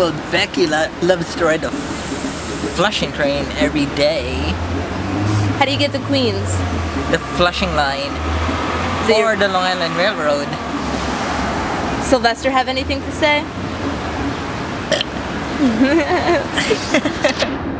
Well, Becky loves to ride the Flushing train every day. How do you get to Queens? The Flushing line. Or the Long Island Railroad. Sylvester have anything to say?